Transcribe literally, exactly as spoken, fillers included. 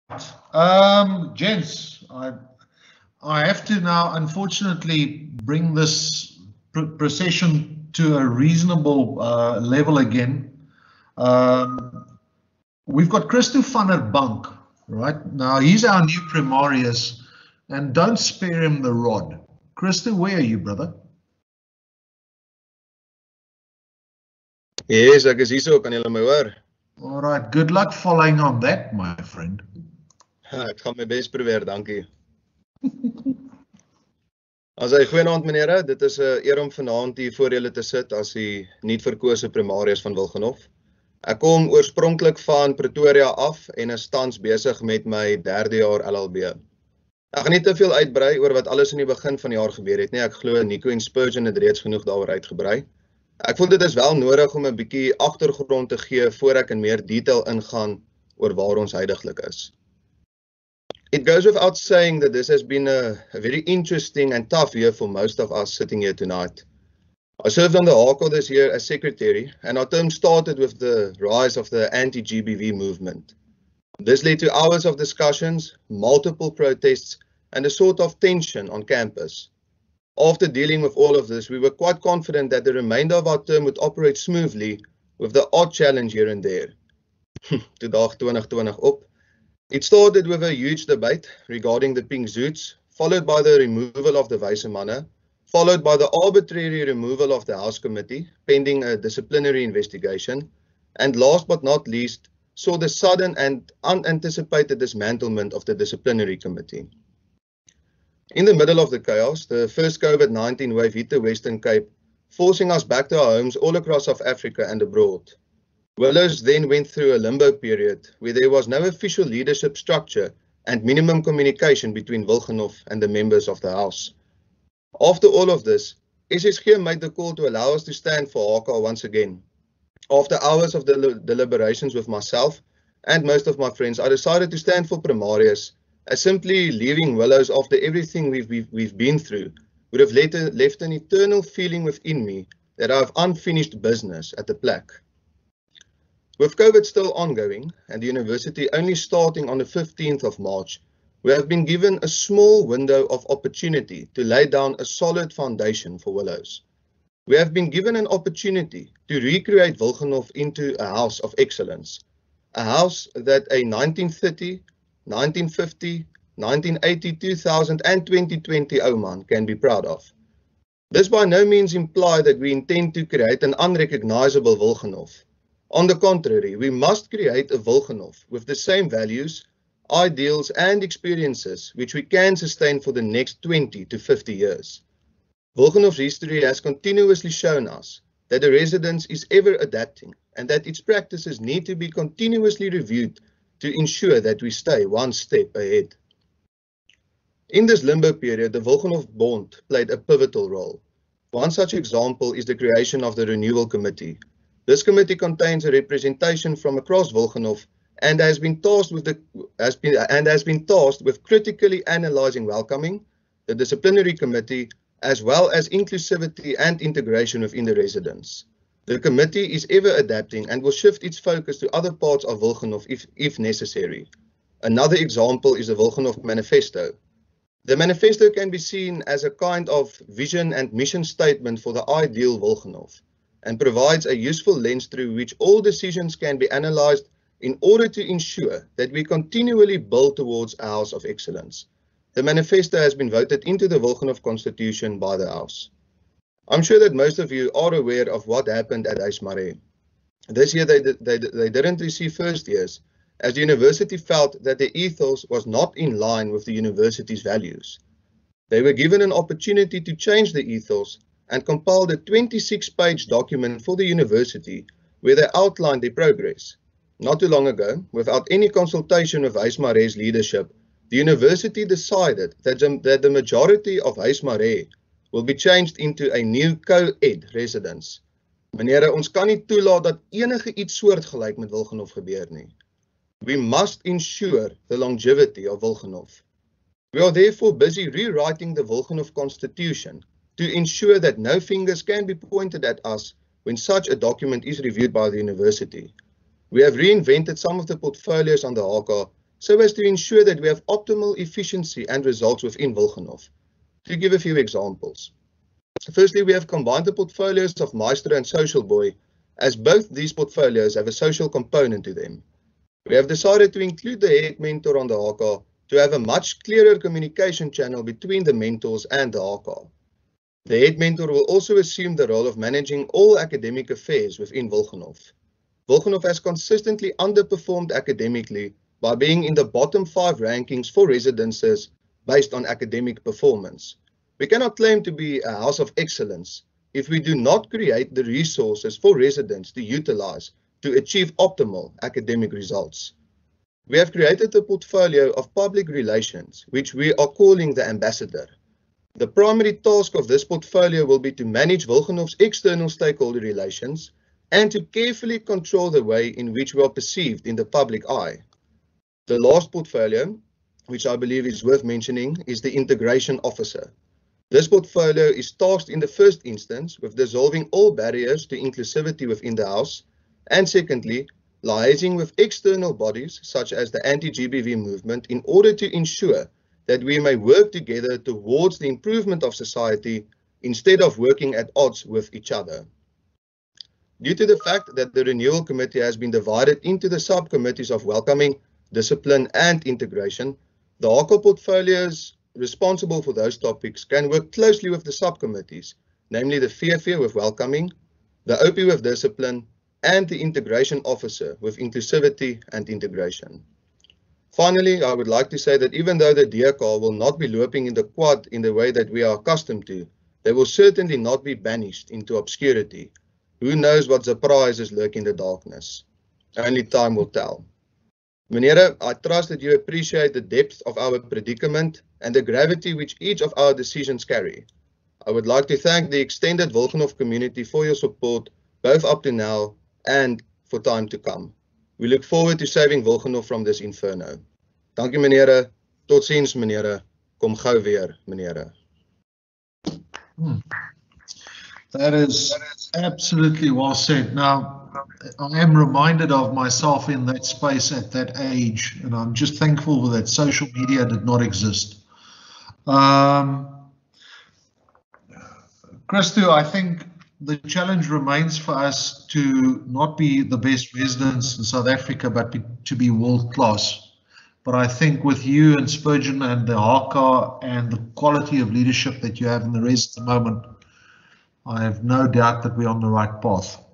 Um, gents, I I have to now unfortunately bring this pr procession to a reasonable uh, level again. Um, we've got Christo van der Bank, right? Now he's our new Primarius, and don't spare him the rod. Christo, where are you, brother? Yes, ek is hierso, kan julle my hoor? All right, good luck following on that, my friend. Ek gaan my bes probeer, dankie. As hy goeienaand menere, dit is 'n eer om vanaand hier voor julle te sit as die nuut verkose primarius van Wilgenhof. Ek kom oorspronklik van Pretoria af en is tans besig met my derde jaar L L B. Ek gaan nie te veel uitbrei oor wat alles in die begin van die jaar gebeur het nie. Ek glo Nico en Spurgeon het reeds genoeg daaroor uitgebrei. Ek voel dit is wel nodig om 'n bietjie agtergrond te gee voor ek in meer detail ingaan oor waar ons huidiglik is. It goes without saying that this has been a, a very interesting and tough year for most of us sitting here tonight. I served on the H A C O this year as secretary, and our term started with the rise of the anti-G B V movement. This led to hours of discussions, multiple protests, and a sort of tension on campus. After dealing with all of this, we were quite confident that the remainder of our term would operate smoothly, with the odd challenge here and there. Toe daag twenty twenty op. It started with a huge debate regarding the pink suits, followed by the removal of the wyse manne, followed by the arbitrary removal of the House Committee, pending a disciplinary investigation, and last but not least, saw the sudden and unanticipated dismantlement of the disciplinary committee. In the middle of the chaos, the first COVID nineteen wave hit the Western Cape, forcing us back to our homes all across South Africa and abroad. Willows then went through a limbo period where there was no official leadership structure and minimum communication between Wilgenhof and the members of the House. After all of this, S S G made the call to allow us to stand for H A C O once again. After hours of del deliberations with myself and most of my friends, I decided to stand for Primarius, as simply leaving Willows after everything we've, we've, we've been through would have left, left an eternal feeling within me that I have unfinished business at the plaque. With COVID still ongoing and the university only starting on the fifteenth of March, we have been given a small window of opportunity to lay down a solid foundation for Willows. We have been given an opportunity to recreate Wilgenhof into a house of excellence, a house that a nineteen thirty, nineteen fifty, nineteen eighty, two thousand and twenty twenty Oman can be proud of. This by no means implies that we intend to create an unrecognizable Wilgenhof. On the contrary, we must create a Wilgenhof with the same values, ideals and experiences which we can sustain for the next twenty to fifty years. Wilgenhof's history has continuously shown us that the residence is ever adapting and that its practices need to be continuously reviewed to ensure that we stay one step ahead. In this limbo period, the Wilgenhof Bond played a pivotal role. One such example is the creation of the Renewal Committee. This committee contains a representation from across Wilgenhof and has been tasked with the has been and has been tasked with critically analyzing welcoming, the disciplinary committee, as well as inclusivity and integration within the residents. The committee is ever adapting and will shift its focus to other parts of Wilgenhof if, if necessary. Another example is the Wilgenhof Manifesto. The manifesto can be seen as a kind of vision and mission statement for the ideal Wilgenhof, and provides a useful lens through which all decisions can be analyzed in order to ensure that we continually build towards a house of excellence. The manifesto has been voted into the Wilgenhof Constitution by the House. I'm sure that most of you are aware of what happened at Huis Maree. This year they, they, they didn't receive first years, as the university felt that the ethos was not in line with the university's values. They were given an opportunity to change the ethos and compiled a twenty-six page document for the university where they outlined their progress. Not too long ago, without any consultation with Huis Maree's leadership, the university decided that the, that the majority of Huis Maree will be changed into a new co-ed residence. Menere, ons kan nie toelaat dat enige iets soortgelyk met Wilgenhof gebeur nie. We must ensure the longevity of Wilgenhof. We are therefore busy rewriting the Wilgenhof Constitution to ensure that no fingers can be pointed at us when such a document is reviewed by the university. We have reinvented some of the portfolios on the H A C O so as to ensure that we have optimal efficiency and results within Wilgenhof. To give a few examples. Firstly, we have combined the portfolios of Maestro and Social Boy, as both these portfolios have a social component to them. We have decided to include the head mentor on the H K to have a much clearer communication channel between the mentors and the H K. The head mentor will also assume the role of managing all academic affairs within Wilgenhof. Wilgenhof has consistently underperformed academically by being in the bottom five rankings for residences based on academic performance. We cannot claim to be a house of excellence if we do not create the resources for residents to utilize to achieve optimal academic results. We have created a portfolio of public relations, which we are calling the Ambassador. The primary task of this portfolio will be to manage Wilgenhof's external stakeholder relations and to carefully control the way in which we are perceived in the public eye. The last portfolio, which I believe is worth mentioning, is the Integration Officer. This portfolio is tasked in the first instance with dissolving all barriers to inclusivity within the House, and secondly, liaising with external bodies such as the anti-G B V movement in order to ensure that we may work together towards the improvement of society instead of working at odds with each other. Due to the fact that the Renewal Committee has been divided into the subcommittees of welcoming, discipline and integration, the H K portfolios responsible for those topics can work closely with the subcommittees, namely the V F with welcoming, the O P with discipline, and the Integration Officer with inclusivity and integration. Finally, I would like to say that even though the D K will not be looping in the quad in the way that we are accustomed to, they will certainly not be banished into obscurity. Who knows what surprises lurk in the darkness? Only time will tell. Meneere, I trust that you appreciate the depth of our predicament and the gravity which each of our decisions carry. I would like to thank the extended Wilgenhof community for your support, both up to now and for time to come. We look forward to saving Wilgenhof from this inferno. Dankie meneere, tot ziens meneere, kom gou weer meneere. Hmm. That is absolutely well said. Now, I am reminded of myself in that space at that age, and I'm just thankful that social media did not exist. Um, Christo, I think the challenge remains for us to not be the best residents in South Africa, but be, to be world class. But I think with you and Spurgeon and the H K and the quality of leadership that you have in the rest at the moment, I have no doubt that we're on the right path.